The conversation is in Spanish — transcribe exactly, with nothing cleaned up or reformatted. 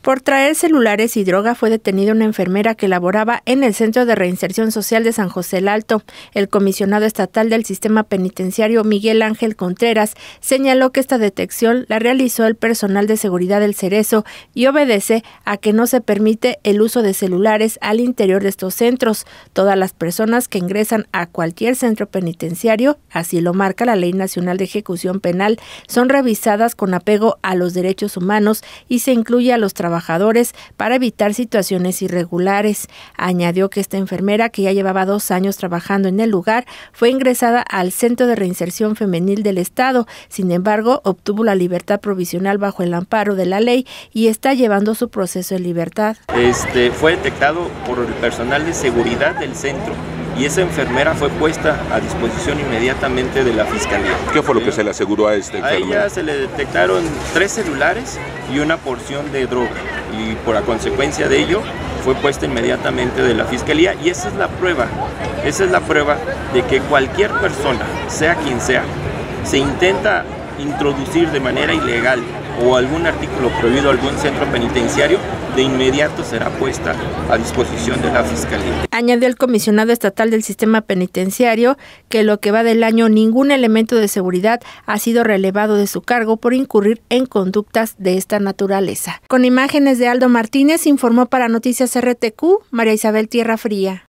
Por traer celulares y droga fue detenida una enfermera que laboraba en el Centro de Reinserción Social de San José el Alto. El comisionado estatal del sistema penitenciario, Miguel Ángel Contreras, señaló que esta detección la realizó el personal de seguridad del Cerezo y obedece a que no se permite el uso de celulares al interior de estos centros. Todas las personas que ingresan a cualquier centro penitenciario, así lo marca la Ley Nacional de Ejecución Penal, son revisadas con apego a los derechos humanos y se incluye a los trabajadores trabajadores para evitar situaciones irregulares. Añadió que esta enfermera, que ya llevaba dos años trabajando en el lugar, fue ingresada al Centro de Reinserción Femenil del Estado. Sin embargo, obtuvo la libertad provisional bajo el amparo de la ley y está llevando su proceso de libertad. Este, fue detectado por el personal de seguridad del centro y esa enfermera fue puesta a disposición inmediatamente de la Fiscalía. ¿Qué fue lo que se le aseguró a esta enfermera? A ella se le detectaron tres celulares y una porción de droga, y por la consecuencia de ello fue puesta inmediatamente de la Fiscalía, y esa es la prueba, esa es la prueba de que cualquier persona, sea quien sea, se intenta introducir de manera ilegal o algún artículo prohibido a algún centro penitenciario, de inmediato será puesta a disposición de la Fiscalía. Añadió el comisionado estatal del sistema penitenciario que lo que va del año ningún elemento de seguridad ha sido relevado de su cargo por incurrir en conductas de esta naturaleza. Con imágenes de Aldo Martínez, informó para Noticias R T Q, María Isabel Tierra Fría.